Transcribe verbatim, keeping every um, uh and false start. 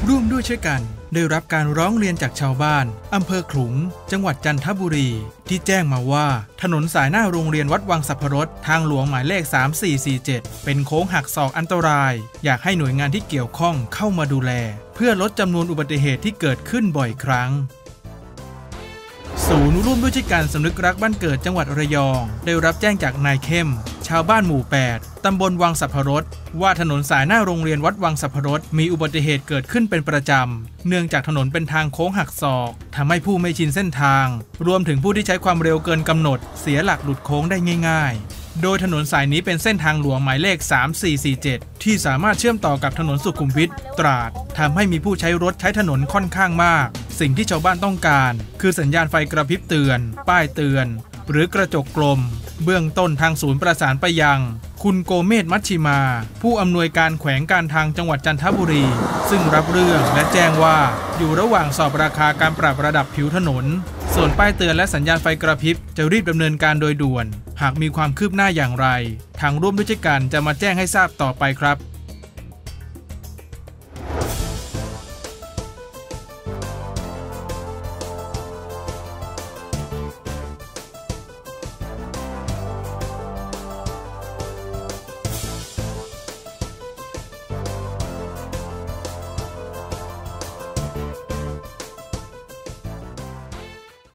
ร่วมด้วยช่วยกันได้รับการร้องเรียนจากชาวบ้านอำเภอขลุงจังหวัดจันทบุรีที่แจ้งมาว่าถนนสายหน้าโรงเรียนวัดวังสัพพรสทางหลวงหมายเลขสามสี่สี่เจ็ดเป็นโค้งหักศอกอันตรายอยากให้หน่วยงานที่เกี่ยวข้องเข้ามาดูแลเพื่อลดจำนวนอุบัติเหตุที่เกิดขึ้นบ่อยครั้งศูนย์ร่วมด้วยช่วยกันสำนึกรักบ้านเกิดจังหวัดระยองได้รับแจ้งจากนายเข้มชาวบ้านหมู่แปดตำบลวังสัพพรสว่าถนนสายหน้าโรงเรียนวัดวังสัพพรสมีอุบัติเหตุเกิดขึ้นเป็นประจำเนื่องจากถนนเป็นทางโค้งหักศอกทำให้ผู้ไม่ชินเส้นทางรวมถึงผู้ที่ใช้ความเร็วเกินกำหนดเสียหลักหลุดโค้งได้ง่ายๆโดยถนนสายนี้เป็นเส้นทางหลวงหมายเลขสามสี่สี่เจ็ดที่สามารถเชื่อมต่อกับถนนสุขุมวิทตราดทำให้มีผู้ใช้รถใช้ถนนค่อนข้างมากสิ่งที่ชาวบ้านต้องการคือสัญญาณไฟกระพริบเตือนป้ายเตือนหรือกระจกกลมเบื้องต้นทางศูนย์ประสานไปยังคุณโกเมศมัชชิมาผู้อำนวยการแขวงการทางจังหวัดจันทบุรีซึ่งรับเรื่องและแจ้งว่าอยู่ระหว่างสอบราคาการปรับระดับผิวถนนส่วนป้ายเตือนและสัญญาณไฟกระพริบจะรีบดำเนินการโดยด่วนหากมีความคืบหน้าอย่างไรทางร่วมด้วยช่วยกันจะมาแจ้งให้ทราบต่อไปครับ